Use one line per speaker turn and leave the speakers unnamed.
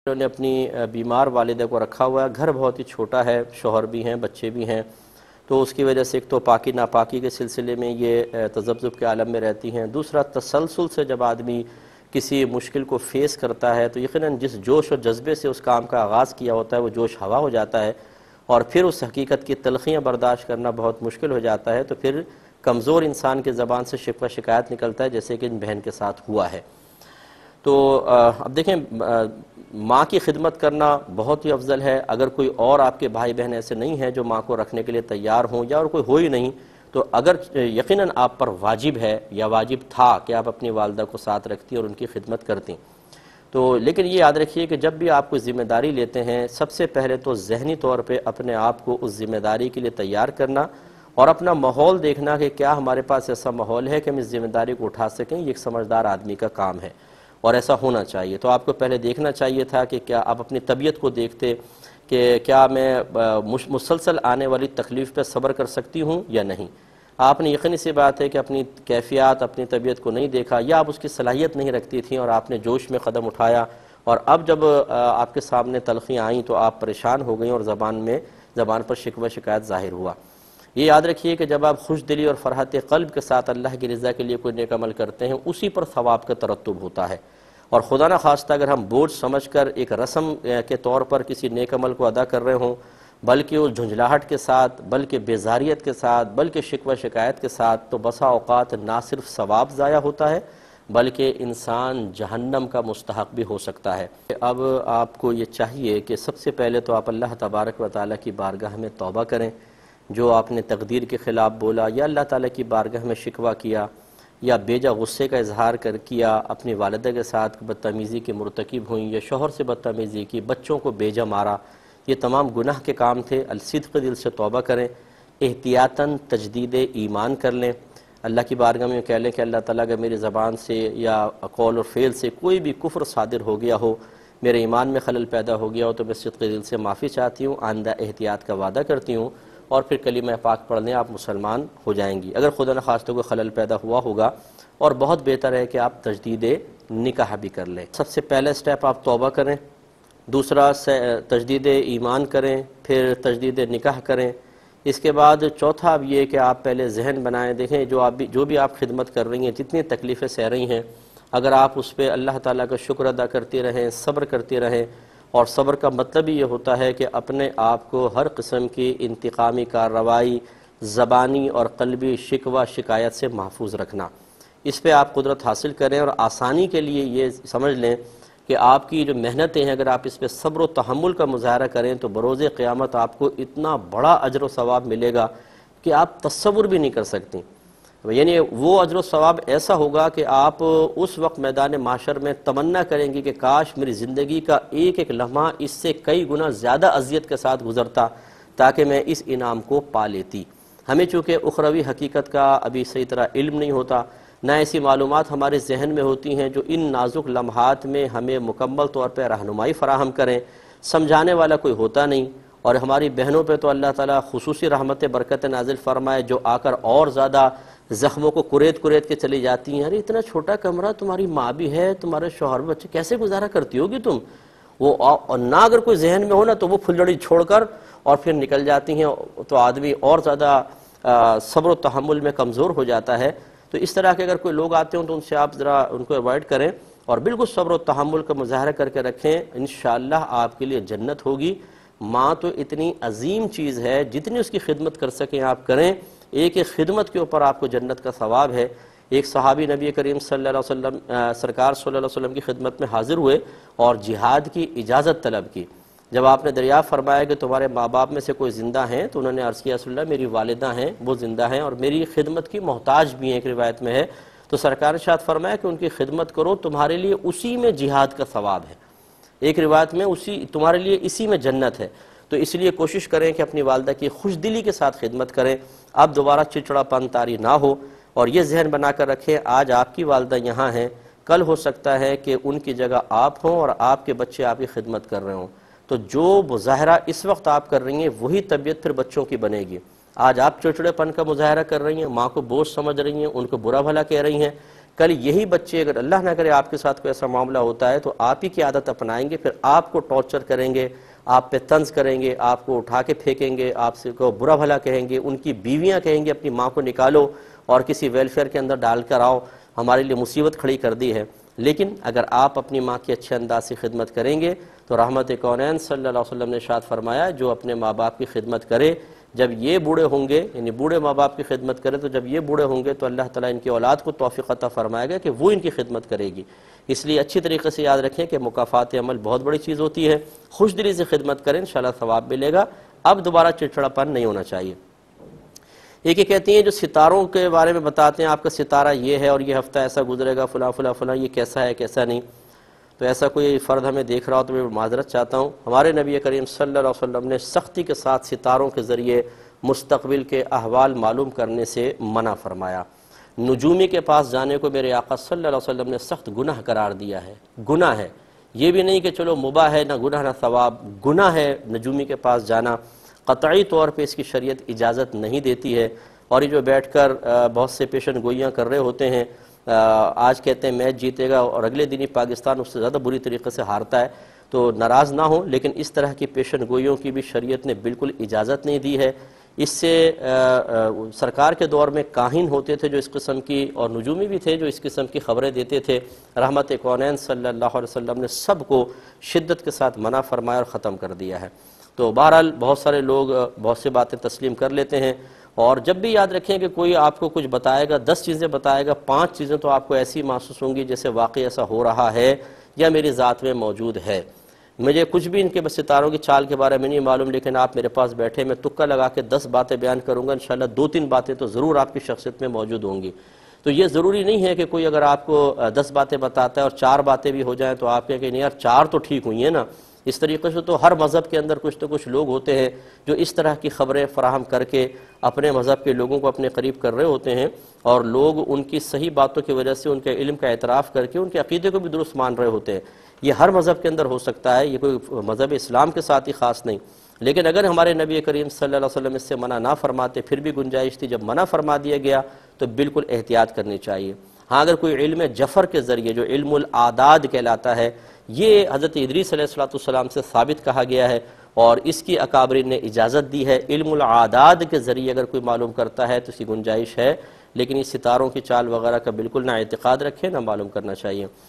انہوں نے اپنی بیمار والدہ کو رکھا ہوا ہے. گھر بہت ہی چھوٹا ہے، شوہر بھی ہیں، بچے بھی ہیں، تو اس کی وجہ سے ایک تو پاکی ناپاکی کے سلسلے میں یہ تذبذب کے عالم میں رہتی ہیں. دوسرا، تسلسل سے جب آدمی کسی مشکل کو فیس کرتا ہے تو یقیناً جس جوش اور جذبے سے اس کام کا آغاز کیا ہوتا ہے وہ جوش ہوا ہو جاتا ہے، اور پھر اس حقیقت کی تلخیاں برداشت کرنا بہت مشکل ہو جاتا ہے. تو پھر کمزور انسان کی زبان سے شکوہ شکایت نکلتا ہے، جیسے کہ ان بہن کے ساتھ ہوا ہے. تو اب دیکھیں، ماں کی خدمت کرنا بہت ہی افضل ہے. اگر کوئی اور آپ کے بھائی بہن ایسے نہیں ہیں جو ماں کو رکھنے کے لیے تیار ہوں، یا اور کوئی ہو ہی نہیں، تو اگر یقیناً آپ پر واجب ہے یا واجب تھا کہ آپ اپنی والدہ کو ساتھ رکھتی اور ان کی خدمت کرتی. تو لیکن یہ یاد رکھیے کہ جب بھی آپ کوئی ذمہ داری لیتے ہیں، سب سے پہلے تو ذہنی طور پہ اپنے آپ کو اس ذمہ داری کے لیے تیار کرنا، اور اپنا ماحول دیکھنا کہ کیا ہمارے پاس ایسا ماحول ہے کہ ہم اس ذمہ داری کو اٹھا سکیں. یہ ایک سمجھدار آدمی کا کام ہے اور ایسا ہونا چاہیے. تو آپ کو پہلے دیکھنا چاہیے تھا کہ کیا آپ اپنی طبیعت کو دیکھتے کہ کیا میں مسلسل آنے والی تکلیف پہ صبر کر سکتی ہوں یا نہیں. آپ نے یقینی سی بات ہے کہ اپنی کیفیات، اپنی طبیعت کو نہیں دیکھا، یا آپ اس کی صلاحیت نہیں رکھتی تھیں اور آپ نے جوش میں قدم اٹھایا، اور اب جب آپ کے سامنے تلخیاں آئیں تو آپ پریشان ہو گئیں اور زبان پر شکوہ شکایت ظاہر ہوا. یہ یاد رکھیے کہ جب آپ خوش دلی اور فرحت قلب کے ساتھ اللہ کی رضا کے لیے کوئی نیک عمل کرتے ہیں، اسی پر ثواب کا ترتب ہوتا ہے. اور خدا نہ خواستہ اگر ہم بوجھ سمجھ کر ایک رسم کے طور پر کسی نیک عمل کو ادا کر رہے ہوں، بلکہ اس جھنجھلاہٹ کے ساتھ، بلکہ بیزاریت کے ساتھ، بلکہ شکوہ شکایت کے ساتھ، تو بسا اوقات نہ صرف ثواب ضائع ہوتا ہے بلکہ انسان جہنم کا مستحق بھی ہو سکتا ہے. اب آپ کو یہ چاہیے کہ سب سے پہلے تو آپ اللہ تبارک و تعالیٰ کی بارگاہ میں توبہ کریں. جو آپ نے تقدیر کے خلاف بولا، یا اللہ تعالیٰ کی بارگاہ میں شکوہ کیا، یا بیجا غصے کا اظہار کیا، اپنی والدہ کے ساتھ بدتمیزی کے مرتکب ہوئیں، یا شوہر سے بدتمیزی کی، بچوں کو بیجا مارا، یہ تمام گناہ کے کام تھے. الصدق دل سے توبہ کریں، احتیاطاً تجدید ایمان کر لیں. اللہ کی بارگاہ میں کہہ لیں کہ اللہ تعالیٰ اگر میری زبان سے یا قول اور فعل سے کوئی بھی کفر صادر ہو گیا ہو، میرے ایمان میں خلل پیدا ہو گیا ہو، تو میں صدق دل سے معافی چاہتی ہوں، آئندہ احتیاط کا وعدہ کرتی ہوں، اور پھر کلمہ پاک پڑھنے آپ مسلمان ہو جائیں گی. اگر خدا نخواستہ کوئی خلل پیدا ہوا ہوگا، اور بہت بہتر ہے کہ آپ تجدید نکاح بھی کر لیں. سب سے پہلا سٹیپ آپ توبہ کریں، دوسرا تجدید ایمان کریں، پھر تجدید نکاح کریں. اس کے بعد چوتھا اب یہ کہ آپ پہلے ذہن بنائیں. دیکھیں جو بھی آپ خدمت کر رہی ہیں، جتنی تکلیفیں سہ رہی ہیں، اگر آپ اس پہ اللہ تعالیٰ کا شکر ادا کرتے رہیں، صبر کرتے رہیں، اور صبر کا مطلب ہی یہ ہوتا ہے کہ اپنے آپ کو ہر قسم کی انتقامی کارروائی، زبانی اور قلبی شکوہ شکایت سے محفوظ رکھنا. اس پہ آپ قدرت حاصل کریں، اور آسانی کے لیے یہ سمجھ لیں کہ آپ کی جو محنتیں ہیں، اگر آپ اس پہ صبر و تحمل کا مظاہرہ کریں تو بروز قیامت آپ کو اتنا بڑا اجر و ثواب ملے گا کہ آپ تصور بھی نہیں کر سکتی. یعنی وہ اجر و ثواب ایسا ہوگا کہ آپ اس وقت میدان محشر میں تمنا کریں گی کہ کاش میری زندگی کا ایک ایک لمحہ اس سے کئی گنا زیادہ اذیت کے ساتھ گزرتا تاکہ میں اس انعام کو پا لیتی. ہمیں چونکہ اخروی حقیقت کا ابھی صحیح طرح علم نہیں ہوتا، نہ ایسی معلومات ہمارے ذہن میں ہوتی ہیں جو ان نازک لمحات میں ہمیں مکمل طور پہ رہنمائی فراہم کریں. سمجھانے والا کوئی ہوتا نہیں، اور ہماری بہنوں پہ تو اللہ تعالیٰ خصوصی رحمت برکت نازل فرمائے، جو آ کر اور زیادہ زخموں کو کریت کے چلی جاتی ہیں. ارے اتنا چھوٹا کمرہ، تمہاری ماں بھی ہے، تمہارے شوہر بچے، کیسے گزارا کرتی ہوگی تم؟ وہ اور نہ اگر کوئی ذہن میں ہو نا تو وہ پھلڑی چھوڑ کر اور پھر نکل جاتی ہیں، تو آدمی اور زیادہ صبر و تحمل میں کمزور ہو جاتا ہے. تو اس طرح کے اگر کوئی لوگ آتے ہوں تو ان سے آپ ذرا ان کو اوائڈ کریں، اور بالکل صبر و تحمل کا مظاہرہ کر کے رکھیں. انشاءاللہ آپ کے لیے جنت ہوگی. ماں تو اتنی عظیم چیز ہے، جتنی اس کی خدمت کر سکیں آپ کریں. ایک ایک خدمت کے اوپر آپ کو جنت کا ثواب ہے. ایک صحابی نبی کریم صلی اللہ علیہ وسلم سرکار صلی اللہ علیہ وسلم کی خدمت میں حاضر ہوئے اور جہاد کی اجازت طلب کی. جب آپ نے دریافت فرمایا کہ تمہارے ماں باپ میں سے کوئی زندہ ہیں، تو انہوں نے عرض کیا رسول اللہ میری والدہ ہیں، وہ زندہ ہیں اور میری خدمت کی محتاج بھی ہیں، ایک روایت میں ہے. تو سرکار نے ارشاد فرمایا کہ ان کی خدمت کرو، تمہارے لیے اسی میں جہاد کا ثواب ہے. ایک روایت میں تمہارے لیے اسی میں جنت ہے. تو اس لیے کوشش کریں کہ اپنی والدہ کی خوش دلی کے ساتھ خدمت کریں. اب دوبارہ چڑچڑا پن طاری نہ ہو، اور یہ ذہن بنا کر رکھیں آج آپ کی والدہ یہاں ہیں، کل ہو سکتا ہے کہ ان کی جگہ آپ ہوں اور آپ کے بچے آپ کی خدمت کر رہے ہوں. تو جو مظاہرہ اس وقت آپ کر رہی ہیں وہی طبیعت پھر بچوں کی بنے گی. آج آپ چڑچڑے پن کا مظاہرہ کر رہی ہیں، ماں کو بوجھ سمجھ رہی ہیں، ان کو برا بھلا کہہ رہی ہیں، کل یہی بچے اگر اللہ نہ کرے آپ کے ساتھ کوئی ایسا معاملہ ہوتا ہے تو آپ ہی کی عادت اپنائیں گے، پھر آپ کو ٹارچر کریں گے، آپ پہ طنز کریں گے، آپ کو اٹھا کے پھینکیں گے، آپ سے کو برا بھلا کہیں گے، ان کی بیویاں کہیں گے اپنی ماں کو نکالو اور کسی ویلفیئر کے اندر ڈال کر آؤ، ہمارے لیے مصیبت کھڑی کر دی ہے۔ لیکن اگر آپ اپنی ماں کی اچھے انداز سے خدمت کریں گے تو رحمت کونین صلی اللہ علیہ وسلم نے ارشاد فرمایا جو اپنے ماں باپ کی خدمت کرے جب یہ بوڑھے ہوں گے، یعنی بوڑھے ماں باپ کی خدمت کرے تو جب یہ بوڑھے ہوں گے تو اللہ تعالیٰ ان کی اولاد کو توفیق عطا فرمائے گا کہ وہ ان کی خدمت کرے گی۔ اس لیے اچھی طریقے سے یاد رکھیں کہ مکافات عمل بہت بڑی چیز ہوتی ہے، خوش دلی سے خدمت کریں انشاءاللہ ثواب ملے گا، اب دوبارہ چڑچڑاپن نہیں ہونا چاہیے۔ ایک یہ کہتی ہیں جو ستاروں کے بارے میں بتاتے ہیں آپ کا ستارہ یہ ہے اور یہ ہفتہ ایسا گزرے گا فلاں فلاں فلاں، یہ کیسا ہے کیسا نہیں، تو ایسا کوئی فرد ہمیں دیکھ رہا ہو تو میں معذرت چاہتا ہوں۔ ہمارے نبی کریم صلی اللہ علیہ وسلم نے سختی کے ساتھ ستاروں کے ذریعے مستقبل کے احوال معلوم کرنے سے منع فرمایا۔ نجومی کے پاس جانے کو میرے آقا صلی اللہ علیہ وسلم نے سخت گناہ قرار دیا ہے، گناہ ہے، یہ بھی نہیں کہ چلو مباح ہے، نہ گناہ نہ ثواب، گناہ ہے نجومی کے پاس جانا، قطعی طور پہ اس کی شریعت اجازت نہیں دیتی ہے۔ اور یہ جو بیٹھ کر بہت سے پیشن گوئیاں کر رہے ہوتے ہیں، آج کہتے ہیں میچ جیتے گا اور اگلے دن ہی پاکستان اس سے زیادہ بری طریقے سے ہارتا ہے، تو ناراض نہ ہوں، لیکن اس طرح کی پیشن گوئیوں کی بھی شریعت نے بالکل اجازت نہیں دی ہے۔ اس سے سرکار کے دور میں کاہن ہوتے تھے جو اس قسم کی، اور نجومی بھی تھے جو اس قسم کی خبریں دیتے تھے، رحمت کونین صلی اللہ علیہ وسلم نے سب کو شدت کے ساتھ منع فرمایا اور ختم کر دیا ہے۔ تو بہرحال بہت سارے لوگ بہت سی باتیں تسلیم کر لیتے ہیں، اور جب بھی یاد رکھیں کہ کوئی آپ کو کچھ بتائے گا، 10 چیزیں بتائے گا، 5 چیزیں تو آپ کو ایسی محسوس ہوں گی جیسے واقعی ایسا ہو رہا ہے یا میری ذات میں موجود ہے۔ مجھے کچھ بھی ان کے ستاروں کی چال کے بارے میں نہیں معلوم، لیکن آپ میرے پاس بیٹھے، میں تکا لگا کے 10 باتیں بیان کروں گا، انشاءاللہ 2-3 باتیں تو ضرور آپ کی شخصیت میں موجود ہوں گی۔ تو یہ ضروری نہیں ہے کہ کوئی اگر آپ کو 10 باتیں بتاتا ہے اور 4 باتیں بھی ہو جائیں تو آپ کہیں کہ نہیں یار 4 تو ٹھیک ہوئی ہیں نا۔ اس طریقے سے تو ہر مذہب کے اندر کچھ تو کچھ لوگ ہوتے ہیں جو اس طرح کی خبریں فراہم کر کے اپنے مذہب کے لوگوں کو اپنے قریب کر رہے ہوتے ہیں، اور لوگ ان کی صحیح باتوں کی وجہ سے ان کے علم کا اعتراف کر کے ان کے عقیدے کو بھی درست مان رہے ہوتے ہیں۔ یہ ہر مذہب کے اندر ہو سکتا ہے، یہ کوئی مذہب اسلام کے ساتھ ہی خاص نہیں۔ لیکن اگر ہمارے نبی کریم صلی اللہ علیہ وسلم اس سے منع نہ فرماتے پھر بھی گنجائش تھی، جب منع فرما دیا گیا تو بالکل احتیاط کرنی چاہیے۔ ہاں اگر کوئی علم جفر کے ذریعے جو علم العاداد کہلاتا ہے، یہ حضرت ادریس علیہ السلام سے ثابت کہا گیا ہے اور اس کی اکابرین نے اجازت دی ہے۔ علم العاداد کے ذریعے اگر کوئی معلوم کرتا ہے تو اس کی گنجائش ہے، لیکن اس ستاروں کی چال وغیرہ کا بالکل نہ اعتقاد رکھے نہ معلوم کرنا چاہیے۔